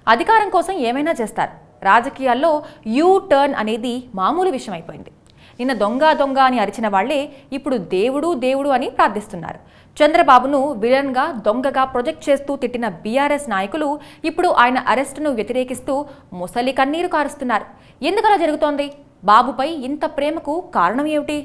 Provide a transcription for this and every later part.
అధికారం కోసం ఏమైనా చేస్తారు. రాజకీయాల్లో యూ టర్న్ అనేది మామూలు విషయం అయిపోయింది. నిన్న దొంగ దొంగ అని అరిచిన వాళ్లే ఇప్పుడు దేవుడు దేవుడు అని ప్రార్థిస్తున్నారు. చంద్రబాబును విలన్గా దొంగగా ప్రొజెక్ట్ చేస్తూ తిట్టిన బీఆర్ఎస్ నాయకులు ఇప్పుడు ఆయన అరెస్టును వ్యతిరేకిస్తూ ముసలి కన్నీరు కారుస్తున్నారు. ఎందుకలా జరుగుతోంది? బాబుపై ఇంత ప్రేమకు కారణం ఏమిటి?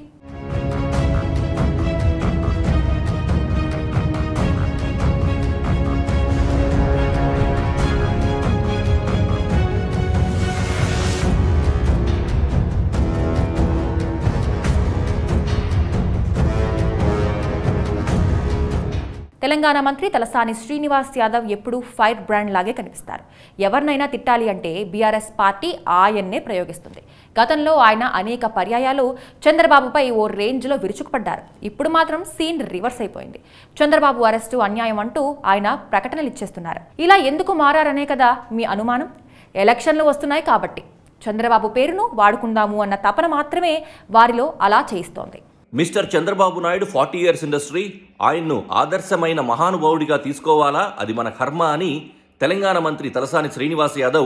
తెలంగాణ మంత్రి తలసాని శ్రీనివాస్ యాదవ్ ఎప్పుడూ ఫైర్ బ్రాండ్ లాగే కనిపిస్తారు. ఎవరినైనా తిట్టాలి అంటే బీఆర్ఎస్ పార్టీ ఆయన్నే ప్రయోగిస్తుంది. గతంలో ఆయన అనేక పర్యాయాలు చంద్రబాబుపై ఓ రేంజ్లో విరుచుకుపడ్డారు. ఇప్పుడు మాత్రం సీన్ రివర్స్ అయిపోయింది. చంద్రబాబు అరెస్టు అన్యాయం అంటూ ఆయన ప్రకటనలు ఇచ్చేస్తున్నారు. ఇలా ఎందుకు మారారనే కదా మీ అనుమానం? ఎలక్షన్లు వస్తున్నాయి కాబట్టి చంద్రబాబు పేరును వాడుకుందాము అన్న తపన మాత్రమే వారిలో అలా చేయిస్తోంది. Mister Chandrababu Naidu 40 years industry, ఆయన్ను ఆదర్శమైన మహానుభావుడిగా తీసుకోవాలా, అది మన కర్మ అని తెలంగాణ మంత్రి తలసాని శ్రీనివాస్ యాదవ్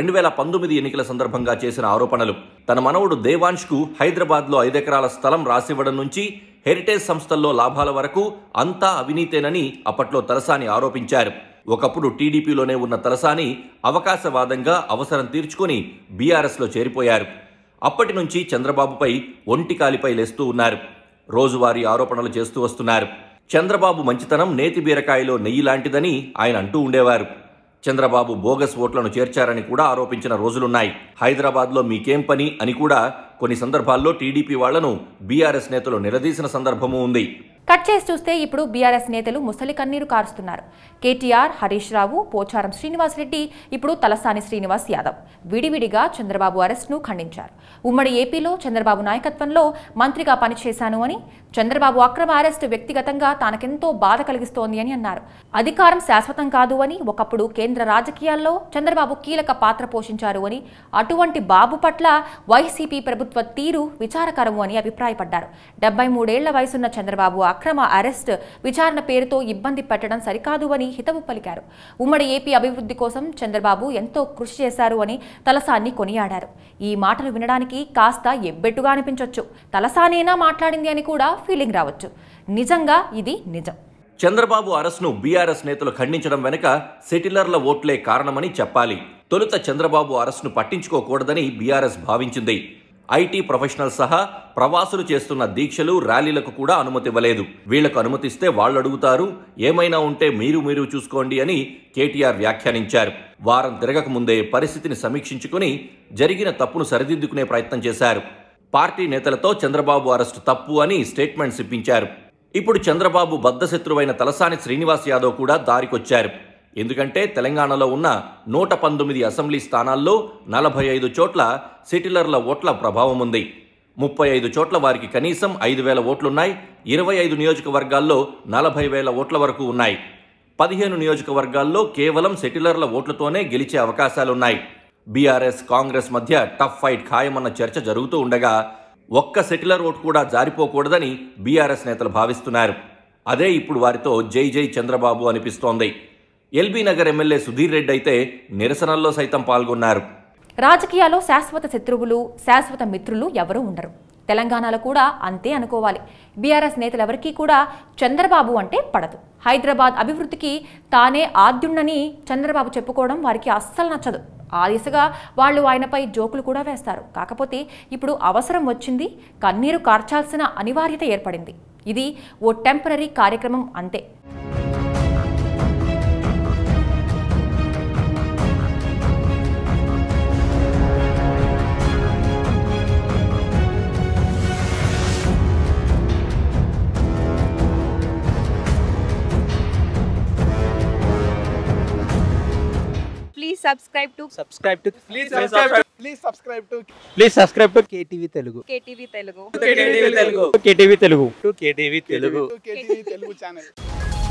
2019 ఎన్నికల సందర్భంగా చేసిన ఆరోపణలు. తన మనవడు దేవాంష్కు హైదరాబాద్లో 5 ఎకరాల స్థలం రాసివ్వడం నుంచి హెరిటేజ్ సంస్థల్లో లాభాల వరకు అంతా అవినీతేనని అప్పట్లో తలసాని ఆరోపించారు. ఒకప్పుడు టీడీపీలోనే ఉన్న తలసాని అవకాశవాదంగా అవసరం తీర్చుకుని బీఆర్ఎస్లో చేరిపోయారు. అప్పటి నుంచి చంద్రబాబుపై ఒంటికాలిపై లేస్తూ ఉన్నారు. రోజువారీ ఆరోపణలు చేస్తూ వస్తున్నారు. చంద్రబాబు మంచితనం నేతి బీరకాయలో నెయ్యి లాంటిదని ఆయన అంటూ ఉండేవారు. చంద్రబాబు బోగస్ ఓట్లను చేర్చారని కూడా ఆరోపించిన రోజులున్నాయి. హైదరాబాద్లో మీకేం పని అని కూడా కొన్ని సందర్భాల్లో టీడీపీ వాళ్లను బీఆర్ఎస్ నేతలు నిలదీసిన సందర్భమూ ఉంది. కట్ చేసి చూస్తే ఇప్పుడు బీఆర్ఎస్ నేతలు ముసలి కన్నీరు కారుస్తున్నారు. కేటీఆర్, హరీష్ రావు, పోచారం శ్రీనివాసరెడ్డి, ఇప్పుడు తలసాని శ్రీనివాస్ యాదవ్ విడివిడిగా చంద్రబాబు అరెస్ట్ను ఖండించారు. ఉమ్మడి ఏపీలో చంద్రబాబు నాయకత్వంలో మంత్రిగా పనిచేశాను అని, చంద్రబాబు అక్రమ అరెస్టు వ్యక్తిగతంగా తనకెంతో బాధ కలిగిస్తోంది అని అన్నారు. అధికారం శాశ్వతం కాదు అని, ఒకప్పుడు కేంద్ర రాజకీయాల్లో చంద్రబాబు కీలక పాత్ర పోషించారు అని, అటువంటి బాబు పట్ల వైసీపీ ప్రభుత్వ తీరు విచారకరము అని అభిప్రాయపడ్డారు. 73 ఏళ్ల వయసున్న చంద్రబాబు అక్రమ అరెస్ట్ విచారణ పేరుతో ఇబ్బంది పెట్టడం సరికాదు అని హితవు పలికారు. ఉమ్మడి ఏపీ అభివృద్ధి కోసం చంద్రబాబు ఎంతో కృషి చేశారు అని తలసాని కొనియాడారు. ఈ మాటలు వినడానికి కాస్త ఎబ్బెట్టుగా అనిపించొచ్చు. తలసానేనా మాట్లాడింది అని కూడా ఫీలింగ్ రావచ్చు. నిజంగా ఇది నిజం. చంద్రబాబు అరెస్ట్ను బీఆర్ఎస్ నేతలు ఖండించడం వెనుక సెటిలర్ల ఓట్లే కారణమని చెప్పాలి. తొలుత చంద్రబాబు అరెస్ట్ను పట్టించుకోకూడదని బీఆర్ఎస్ భావించింది. ఐటీ ప్రొఫెషనల్ సహా ప్రవాసులు చేస్తున్న దీక్షలు, ర్యాలీలకు కూడా అనుమతి ఇవ్వలేదు. వీళ్లకు అనుమతిస్తే వాళ్ళు అడుగుతారు, ఏమైనా ఉంటే మీరు చూసుకోండి అని కేటీఆర్ వ్యాఖ్యానించారు. వారం తిరగక ముందే పరిస్థితిని సమీక్షించుకుని జరిగిన తప్పును సరిదిద్దుకునే ప్రయత్నం చేశారు. పార్టీ నేతలతో చంద్రబాబు అరెస్టు తప్పు అని స్టేట్మెంట్స్ ఇప్పించారు. ఇప్పుడు చంద్రబాబు బద్ధశత్రువైన తలసాని శ్రీనివాస్ యాదవ్ కూడా దారికొచ్చారు. ఎందుకంటే తెలంగాణలో ఉన్న 119 అసెంబ్లీ స్థానాల్లో 45 చోట్ల సెటిలర్ల ఓట్ల ప్రభావం ఉంది. 35 చోట్ల వారికి కనీసం 5,000 ఓట్లున్నాయి. 25 నియోజకవర్గాల్లో 40,000 ఓట్ల వరకు ఉన్నాయి. 15 నియోజకవర్గాల్లో కేవలం సెటిలర్ల ఓట్లతోనే గెలిచే అవకాశాలున్నాయి. బీఆర్ఎస్, కాంగ్రెస్ మధ్య టఫ్ ఫైట్ ఖాయమన్న చర్చ జరుగుతూ ఉండగా ఒక్క సెటిలర్ ఓటు కూడా జారిపోకూడదని బీఆర్ఎస్ నేతలు భావిస్తున్నారు. అదే ఇప్పుడు వారితో జై జై చంద్రబాబు అనిపిస్తోంది. ఎల్బీ నగర్ ఎమ్మెల్యే సుధీర్ రెడ్డి అయితే నిరసనల్లో సైతం పాల్గొన్నారు. రాజకీయాల్లో శాశ్వత శత్రువులు, శాశ్వత మిత్రులు ఎవరూ ఉండరు. తెలంగాణలో కూడా అంతే అనుకోవాలి. బీఆర్ఎస్ నేతలెవరికీ కూడా చంద్రబాబు అంటే పడదు. హైదరాబాద్ అభివృద్ధికి తానే ఆద్యుణ్ణని చంద్రబాబు చెప్పుకోవడం వారికి అస్సలు నచ్చదు. ఆ దిశగా వాళ్ళు ఆయనపై జోకులు కూడా వేస్తారు. కాకపోతే ఇప్పుడు అవసరం వచ్చింది, కన్నీరు కార్చాల్సిన అనివార్యత ఏర్పడింది. ఇది ఓ టెంపరరీ కార్యక్రమం అంతే. subscribe to KTV Telugu KTV Telugu channel.